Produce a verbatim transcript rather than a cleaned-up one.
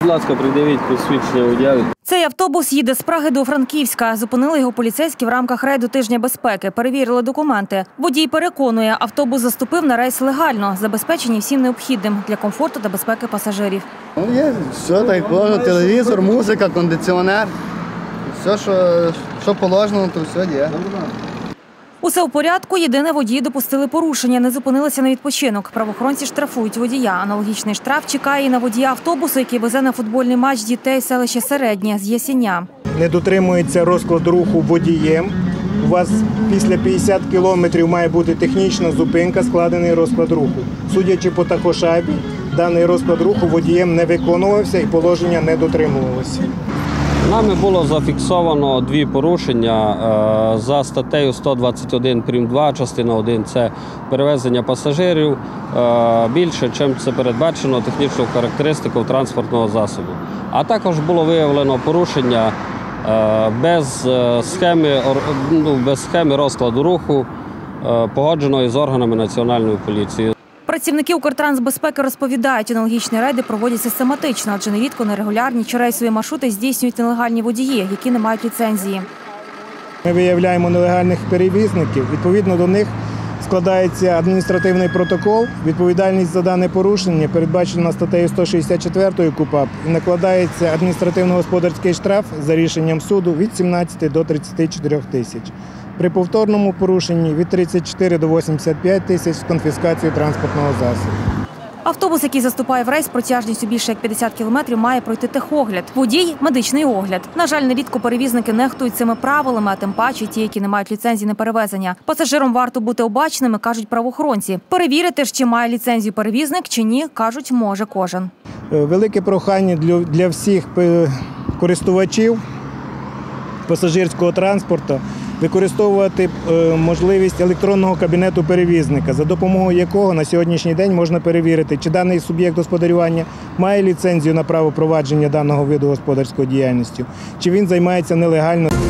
Будь ласка, придивіть посвідчення водія. Цей автобус їде з Праги до Франківська. Зупинили його поліцейські в рамках рейду тижня безпеки. Перевірили документи. Водій переконує, автобус заступив на рейс легально, забезпечені всім необхідним для комфорту та безпеки пасажирів. Ну, є все так положено, телевізор, музика, кондиціонер. Все, що, що положено, то все є. Усе в порядку, єдине водії допустили порушення, не зупинилися на відпочинок. Правоохоронці штрафують водія. Аналогічний штраф чекає і на водія автобусу, який везе на футбольний матч дітей селища Середнє з Ясеня. Не дотримується розклад руху водієм. У вас після п'ятдесят кілометрів має бути технічна зупинка, складений розклад руху. Судячи по такошабі, даний розклад руху водієм не виконувався і положення не дотримувалося. Нами було зафіксовано дві порушення за статтею сто двадцять один прим. два, частина один – це перевезення пасажирів більше, чим це передбачено технічною характеристикою транспортного засобу. А також було виявлено порушення без схеми, ну, без схеми розкладу руху, погодженої з органами Національної поліції. Працівники Укртрансбезпеки розповідають, аналогічні рейди проводять систематично, адже нерідко нерегулярні чи рейсові маршрути здійснюють нелегальні водії, які не мають ліцензії. Ми виявляємо нелегальних перевізників, відповідно до них складається адміністративний протокол, відповідальність за дане порушення передбачена статтею сто шістдесят чотири КУпАП і накладається адміністративно-господарський штраф за рішенням суду від сімнадцяти до тридцяти чотирьох тисяч. При повторному порушенні від тридцяти чотирьох до восьмидесяти п'яти тисяч з конфіскацією транспортного засобу. Автобус, який заступає в рейс протяжністю більше як п'ятдесят кілометрів, має пройти техогляд. Водій – медичний огляд. На жаль, нерідко перевізники нехтують цими правилами, а тим паче ті, які не мають ліцензії на перевезення. Пасажирам варто бути обачними, кажуть правоохоронці. Перевірити ж, чи має ліцензію перевізник, чи ні, кажуть, може кожен. Велике прохання для всіх користувачів пасажирського транспорту використовувати можливість електронного кабінету перевізника, за допомогою якого на сьогоднішній день можна перевірити, чи даний суб'єкт господарювання має ліцензію на право провадження даного виду господарської діяльності, чи він займається нелегально.